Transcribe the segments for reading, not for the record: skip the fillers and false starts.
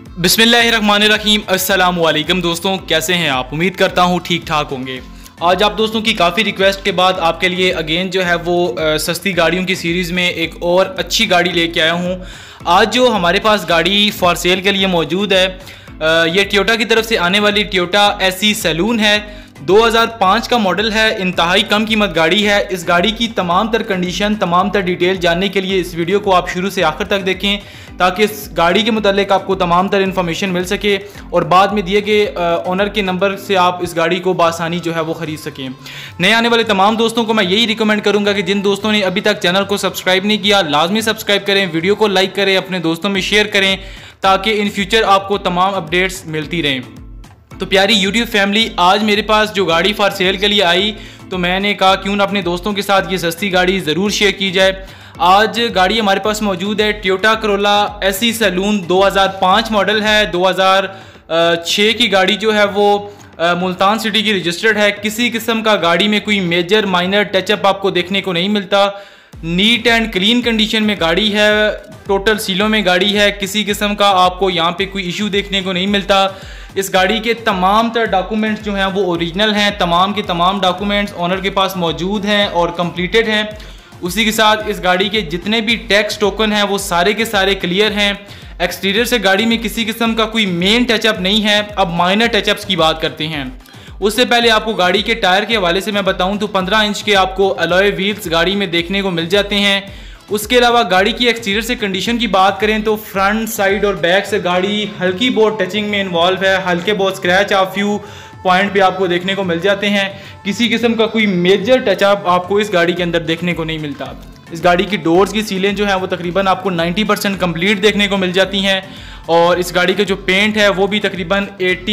बिस्मिल्लाहिर्रहमानिर्रहीम। अस्सलाम वालेकुम दोस्तों, कैसे हैं आप? उम्मीद करता हूँ ठीक ठाक होंगे। आज आप दोस्तों की काफ़ी रिक्वेस्ट के बाद आपके लिए अगेन जो है वो सस्ती गाड़ियों की सीरीज़ में एक और अच्छी गाड़ी लेके आया हूँ। आज जो हमारे पास गाड़ी फॉर सेल के लिए मौजूद है ये टोयोटा की तरफ से आने वाली टोयोटा एसी सैलून है। 2005 का मॉडल है, इंतहाई कम कीमत गाड़ी है। इस गाड़ी की तमाम तर कंडीशन, तमाम तर डिटेल जानने के लिए इस वीडियो को आप शुरू से आखिर तक देखें ताकि इस गाड़ी के मुतालिक आपको तमाम तर इन्फॉर्मेशन मिल सके और बाद में दिए गए ओनर के नंबर से आप इस गाड़ी को बासानी जो है वो ख़रीद सकें। नए आने वाले तमाम दोस्तों को मैं यही रिकमेंड करूँगा कि जिन दोस्तों ने अभी तक चैनल को सब्सक्राइब नहीं किया, लाजमी सब्सक्राइब करें, वीडियो को लाइक करें, अपने दोस्तों में शेयर करें ताकि इन फ्यूचर आपको तमाम अपडेट्स मिलती रहें। तो प्यारी यूट्यूब फैमिली, आज मेरे पास जो गाड़ी फॉर सेल के लिए आई तो मैंने कहा क्यों ना अपने दोस्तों के साथ ये सस्ती गाड़ी ज़रूर शेयर की जाए। आज गाड़ी हमारे पास मौजूद है Toyota Corolla AC saloon, 2005 model है। 2006 की गाड़ी जो है वो मुल्तान सिटी की रजिस्टर्ड है। किसी किस्म का गाड़ी में कोई मेजर माइनर टचअप आपको देखने को नहीं मिलता। नीट एंड क्लीन कंडीशन में गाड़ी है, टोटल सीलों में गाड़ी है। किसी किस्म का आपको यहाँ पे कोई इशू देखने को नहीं मिलता। इस गाड़ी के तमाम तर डॉक्यूमेंट्स जो हैं वो ओरिजिनल हैं। तमाम के तमाम डॉक्यूमेंट्स ओनर के पास मौजूद हैं और कंप्लीटेड हैं। उसी के साथ इस गाड़ी के जितने भी टैक्स टोकन हैं वो सारे के सारे क्लियर हैं। एक्सटीरियर से गाड़ी में किसी किस्म का कोई मेन टचअप नहीं है। अब माइनर टचअप्स की बात करते हैं। उससे पहले आपको गाड़ी के टायर के हवाले से मैं बताऊं तो 15 इंच के आपको अलॉय व्हील्स गाड़ी में देखने को मिल जाते हैं। उसके अलावा गाड़ी की एक्सटीरियर से कंडीशन की बात करें तो फ्रंट, साइड और बैक से गाड़ी हल्की बहुत टचिंग में इन्वॉल्व है। हल्के बहुत स्क्रैच आप फ्यू पॉइंट पे आपको देखने को मिल जाते हैं। किसी किस्म का कोई मेजर टचअप आपको इस गाड़ी के अंदर देखने को नहीं मिलता। इस गाड़ी की डोर्स की सीलें जो हैं वो तकरीबन आपको 90% कंप्लीट देखने को मिल जाती हैं और इस गाड़ी का जो पेंट है वो भी तकरीबन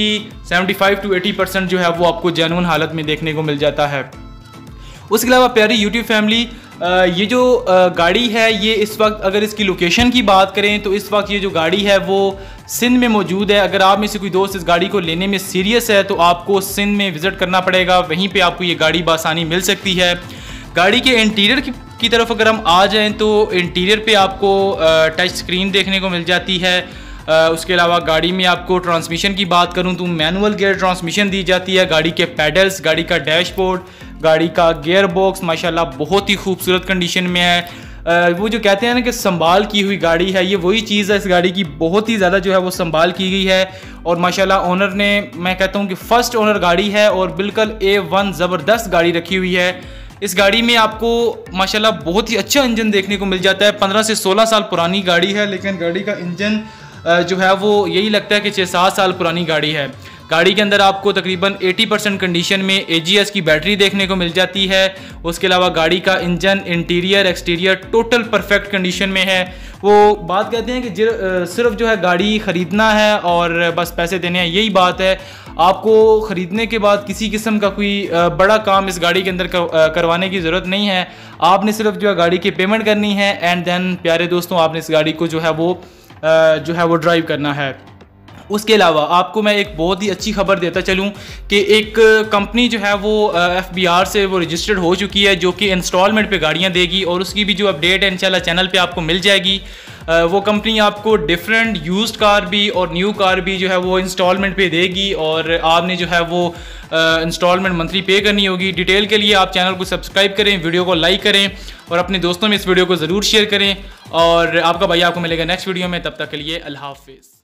75 to 80% जो है वो आपको जेन्युइन हालत में देखने को मिल जाता है। उसके अलावा प्यारी यूट्यूब फैमिली, ये जो गाड़ी है ये इस वक्त अगर इसकी लोकेशन की बात करें तो इस वक्त ये जो गाड़ी है वो सिंध में मौजूद है। अगर आप में से कोई दोस्त इस गाड़ी को लेने में सीरियस है तो आपको सिंध में विज़िट करना पड़ेगा, वहीं पे आपको ये गाड़ी बासानी मिल सकती है। गाड़ी के इंटीरियर की तरफ अगर हम आ जाएं तो इंटीरियर पे आपको टच स्क्रीन देखने को मिल जाती है। उसके अलावा गाड़ी में आपको ट्रांसमिशन की बात करूं तो मैनुअल गियर ट्रांसमिशन दी जाती है। गाड़ी के पैडल्स, गाड़ी का डैशबोर्ड, गाड़ी का गियर बॉक्स माशाल्लाह बहुत ही खूबसूरत कंडीशन में है। वो जो कहते हैं ना कि संभाल की हुई गाड़ी है, ये वही चीज़ है। इस गाड़ी की बहुत ही ज़्यादा जो है वो संभाल की गई है और माशाल्लाह ओनर ने, मैं कहता हूँ कि फ़र्स्ट ओनर गाड़ी है और बिल्कुल A1 ज़बरदस्त गाड़ी रखी हुई है। इस गाड़ी में आपको माशाल्लाह बहुत ही अच्छा इंजन देखने को मिल जाता है। 15 से 16 साल पुरानी गाड़ी है लेकिन गाड़ी का इंजन जो है वो यही लगता है कि 6-7 साल पुरानी गाड़ी है। गाड़ी के अंदर आपको तकरीबन 80% कंडीशन में AGS की बैटरी देखने को मिल जाती है। उसके अलावा गाड़ी का engine, interior, exterior total perfect condition में है। वो बात कहते हैं कि सिर्फ जो है गाड़ी ख़रीदना है और बस पैसे देने हैं, यही बात है। आपको ख़रीदने के बाद किसी किस्म का कोई बड़ा काम इस गाड़ी के अंदर करवाने की ज़रूरत नहीं है। आपने सिर्फ जो है गाड़ी की पेमेंट करनी है एंड देन प्यारे दोस्तों आपने इस गाड़ी को जो है वो ड्राइव करना है। उसके अलावा आपको मैं एक बहुत ही अच्छी खबर देता चलूँ कि एक कंपनी जो है वो FBR से वो रजिस्टर्ड हो चुकी है जो कि इंस्टॉलमेंट पे गाड़ियाँ देगी और उसकी भी जो अपडेट है इंशाल्लाह चैनल पे आपको मिल जाएगी। वो कंपनी आपको डिफरेंट यूज्ड कार भी और न्यू कार भी जो है वो इंस्टॉलमेंट पे देगी और आपने जो है वो इंस्टॉलमेंट मंथली पे करनी होगी। डिटेल के लिए आप चैनल को सब्सक्राइब करें, वीडियो को लाइक करें और अपने दोस्तों में इस वीडियो को ज़रूर शेयर करें। और आपका भाई आपको मिलेगा नेक्स्ट वीडियो में, तब तक के लिए अल्लाह हाफिज़।